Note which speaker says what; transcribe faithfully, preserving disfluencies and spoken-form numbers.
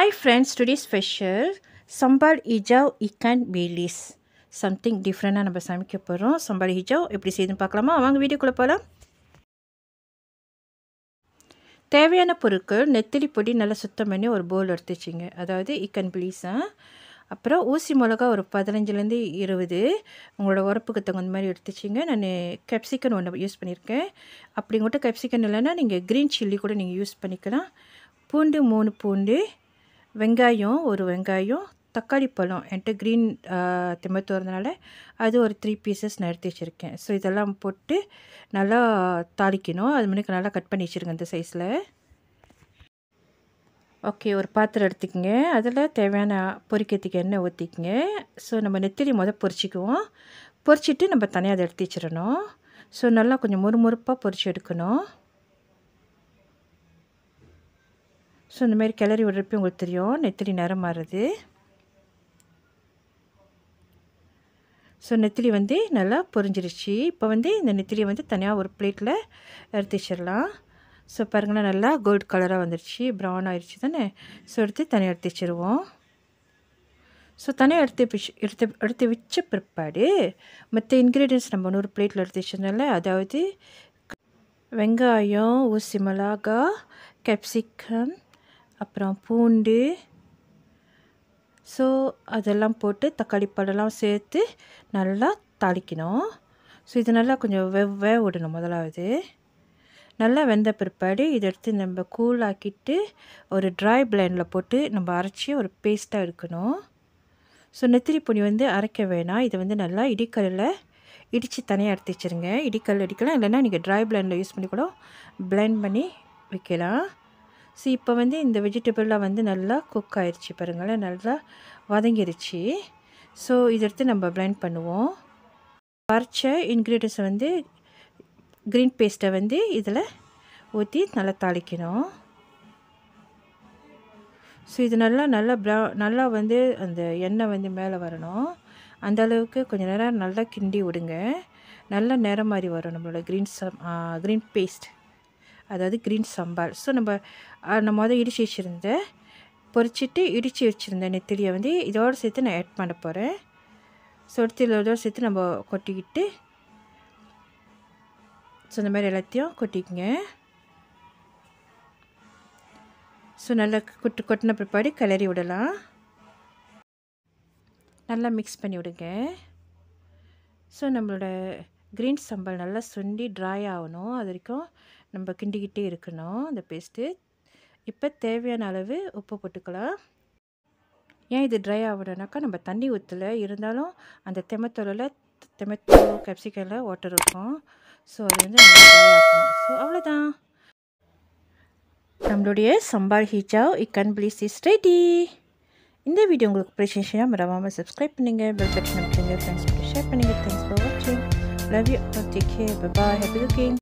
Speaker 1: Hi friends, today's special Sambal Hijau Ikan Bilis. Something different நம்ம சமைக்க போறோம். Sambal Hijau எப்படி செய்யுதுன்னு பார்க்கலாமா? வாங்க வீடியோக்குள்ள போலாம். தேவையான பொருட்கள் நெத்திலி பொடி நல்லா சுத்தம் பண்ணி ஒரு பவுல் எடுத்து வச்சிங்க. அதாவது இக்கன் பிலிஸ். அப்புறம் ஊசி மிளகா ஒரு பதினஞ்சுலேருந்து இருபது உங்களோட உரப்புக்கு தகுந்த மாதிரி எடுத்து வச்சிங்க. நான் கேப்சிகன் ஒன்று யூஸ் பண்ணியிருக்கேன். அப்படி உங்கள்கிட்ட கேப்சிகன் இல்லைன்னா நீங்கள் க்ரீன் சில்லி கூட நீங்கள் யூஸ் பண்ணிக்கலாம். பூண்டு மூணு பூண்டு, வெங்காயம் ஒரு வெங்காயம், தக்காளி பழம் என்கிட்ட க்ரீன் டொமேட்டோ இருந்தனால அது ஒரு த்ரீ பீசஸ் நான் எடுத்து வச்சுருக்கேன். ஸோ இதெல்லாம் போட்டு நல்லா தாளிக்கணும். அது முன்னுக்கு நல்லா கட் பண்ணி வச்சுருங்க இந்த சைஸில். ஓகே, ஒரு பாத்திரம் எடுத்துக்கங்க. அதில் தேவையான பொரிக்கிறதுக்கு எண்ணெய் ஊற்றிக்கங்க. ஸோ நம்ம நெத்திலி முதல் பொரிச்சிக்குவோம். பொரிச்சிட்டு நம்ம தனியாக அதை எடுத்து வச்சிடணும். ஸோ நல்லா கொஞ்சம் முறுமுறுப்பாக பொரிச்சு எடுக்கணும். ஸோ இந்த மாதிரி கிளறி விடுறப்ப உங்களுக்கு தெரியும் நெத்திலி நிறம் மாறுது. ஸோ நெத்திலி வந்து நல்லா பொரிஞ்சிருச்சு. இப்போ வந்து இந்த நெத்திலியை வந்து தனியாக ஒரு பிளேட்டில் எடுத்து வச்சிடலாம். ஸோ பாருங்களேன், நல்லா கோல்டு கலராக வந்துடுச்சு, ப்ரௌன் ஆயிடுச்சு தானே. ஸோ எடுத்து தனியாக எடுத்து வச்சுருவோம். ஸோ தனியாக எடுத்து பிச்சு எடுத்து எடுத்து வச்ச பிற்பாடு மற்ற இன்க்ரீடியன்ட்ஸ் நம்ம இன்னொரு பிளேட்டில் எடுத்து வச்சிருந்தோம்ல, அதாவது வெங்காயம், ஊசி மிளகா, கேப்சிகம், அப்புறம் பூண்டு, ஸோ அதெல்லாம் போட்டு தக்காளி பழம்லாம் சேர்த்து நல்லா தாளிக்கணும். ஸோ இது நல்லா கொஞ்சம் வெ வேக விடணும். முதலாவது நல்லா வெந்த பிற்பாடு இதை எடுத்து நம்ம கூல் ஆக்கிட்டு ஒரு ட்ரை பிளெண்டில் போட்டு நம்ம அரைச்சி ஒரு பேஸ்ட்டாக எடுக்கணும். ஸோ நெத்திலி பொடி வந்து அரைக்க வேணாம். இதை வந்து நல்லா இடிக்கல்லில் இடித்து தனியாக எடுத்து வச்சுருங்க. இடிக்கல் இடிக்கலாம், இல்லைன்னா நீங்கள் ட்ரை பிளெண்டில் யூஸ் பண்ணி கூட பிளெண்ட் பண்ணி வைக்கலாம். ஸோ இப்போ வந்து இந்த வெஜிடபிள்லாம் வந்து நல்லா குக் ஆயிடுச்சு பாருங்களேன், நல்லா வதங்கிருச்சு. ஸோ இதை எடுத்து நம்ம பிளெண்ட் பண்ணுவோம். அரைச்ச இன்க்ரீடியன்ஸை வந்து க்ரீன் பேஸ்ட்டை வந்து இதில் ஊற்றி நல்லா தாளிக்கணும். ஸோ இது நல்லா நல்லா ப்ரா நல்லா வந்து அந்த எண்ணெய் வந்து மேலே வரணும். அந்த அளவுக்கு கொஞ்சம் நேரம் நல்லா கிண்டி விடுங்க. நல்லா நிறம் மாதிரி வரும் நம்மளோட க்ரீன் சம் க்ரீன் பேஸ்ட், அதாவது க்ரீன் சம்பால். ஸோ நம்ம நம்ம மொதல் இடித்து வச்சுருந்தேன், பொரிச்சிட்டு இடித்து வச்சுருந்தேன் நெத்திலியை வந்து இதோடு சேர்த்து நான் ஆட் பண்ண போகிறேன். ஸோ எடுத்து இதோடு சேர்த்து நம்ம கொட்டிக்கிட்டு, ஸோ இந்த மாதிரி எல்லாத்தையும் கொட்டிக்கங்க. ஸோ நல்லா கொட்டு கொட்டின பிற்பாடு கிளறி விடலாம். நல்லா மிக்ஸ் பண்ணி விடுங்க. ஸோ நம்மளோட க்ரீன் சம்பல் நல்லா சுண்டி ட்ரை ஆகணும். அது வரைக்கும் நம்ம கிண்டிக்கிட்டே இருக்கணும் அந்த பேஸ்ட்டு. இப்போ தேவையான அளவு உப்பு போட்டுக்கலாம். ஏன் இது ட்ரை ஆகணுனாக்கா நம்ம தண்ணி ஊற்றலை, இருந்தாலும் அந்த டொமேட்டோவில் டொமேட்டோ கேப்சிகமில் வாட்டர் இருக்கும். ஸோ அது வந்து நல்லா ட்ரை ஆகணும். ஸோ அவ்வளோதான், நம்மளுடைய சம்பால் ஹிஜாவ் இக்கன் பிலிஸ் இஸ் ரெடி. இந்த வீடியோ உங்களுக்கு பிடிச்சிருந்துச்சுன்னா மறக்காமல் சப்ஸ்கிரைப் பண்ணுங்கள், பெல் பட்டன் அமைச்சுங்க, ஃப்ரெண்ட்ஸ் ஷேர் பண்ணுங்கள். தேங்க்ஸ் ஃபார் வாட்சிங். Love you. Take care. Bye bye. Happy cooking.